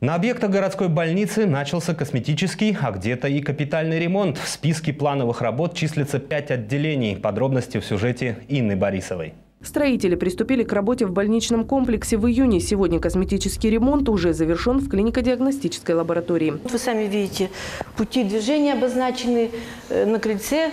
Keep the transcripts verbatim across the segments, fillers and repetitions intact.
На объектах городской больницы начался косметический, а где-то и капитальный ремонт. В списке плановых работ числится пять отделений. Подробности в сюжете Инны Борисовой. Строители приступили к работе в больничном комплексе в июне. Сегодня косметический ремонт уже завершен в клинико-диагностической лаборатории. Вы сами видите, пути движения обозначены на крыльце,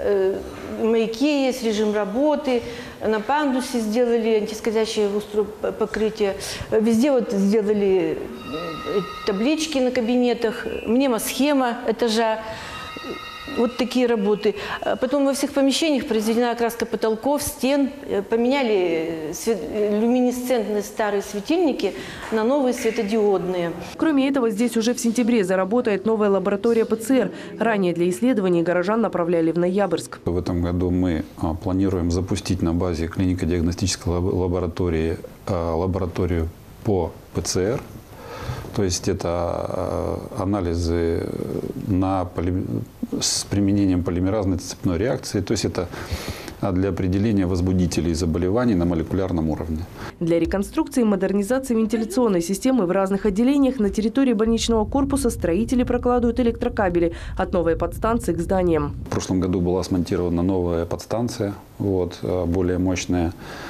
маяки есть, режим работы. На пандусе сделали антискользящее покрытие. Везде вот сделали таблички на кабинетах, мнемосхема этажа. Вот такие работы. Потом во всех помещениях произведена окраска потолков, стен. Поменяли люминесцентные старые светильники на новые светодиодные. Кроме этого, здесь уже в сентябре заработает новая лаборатория ПЦР. Ранее для исследований горожан направляли в Ноябрьск. В этом году мы планируем запустить на базе клинико-диагностической лаборатории лабораторию по ПЦР. То есть это анализы на поли... с применением полимеразной цепной реакции. То есть это для определения возбудителей заболеваний на молекулярном уровне. Для реконструкции и модернизации вентиляционной системы в разных отделениях на территории больничного корпуса строители прокладывают электрокабели от новой подстанции к зданиям. В прошлом году была смонтирована новая подстанция, вот, более мощная.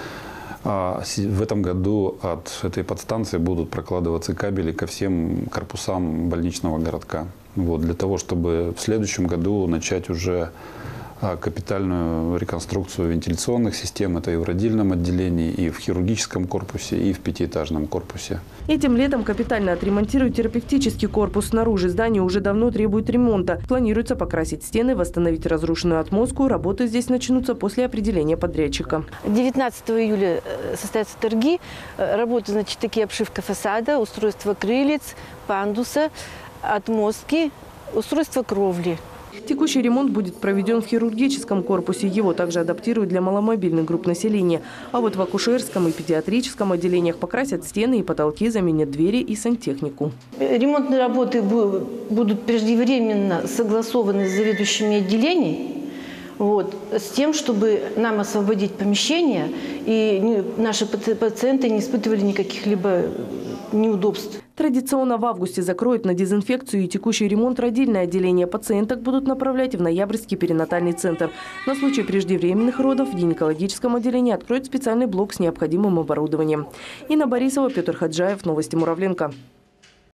А в этом году от этой подстанции будут прокладываться кабели ко всем корпусам больничного городка. Вот, для того, чтобы в следующем году начать уже капитальную реконструкцию вентиляционных систем. Это и в родильном отделении, и в хирургическом корпусе, и в пятиэтажном корпусе. Этим летом капитально отремонтируют терапевтический корпус. Снаружи здание уже давно требует ремонта. Планируется покрасить стены, восстановить разрушенную отмостку. Работы здесь начнутся после определения подрядчика. девятнадцатого июля состоятся торги. Работы, значит, такие: обшивка фасада, устройство крылец, пандуса, отмостки, устройство кровли. Текущий ремонт будет проведен в хирургическом корпусе. Его также адаптируют для маломобильных групп населения. А вот в акушерском и педиатрическом отделениях покрасят стены и потолки, заменят двери и сантехнику. Ремонтные работы будут преждевременно согласованы с заведующими отделений, вот, с тем, чтобы нам освободить помещение и наши пациенты не испытывали никаких либо неудобств. Традиционно в августе закроют на дезинфекцию и текущий ремонт родильное отделение. Пациенток будут направлять в Ноябрьский перинатальный центр. На случай преждевременных родов в гинекологическом отделении откроют специальный блок с необходимым оборудованием. Инна Борисова, Петр Хаджаев. Новости Муравленко.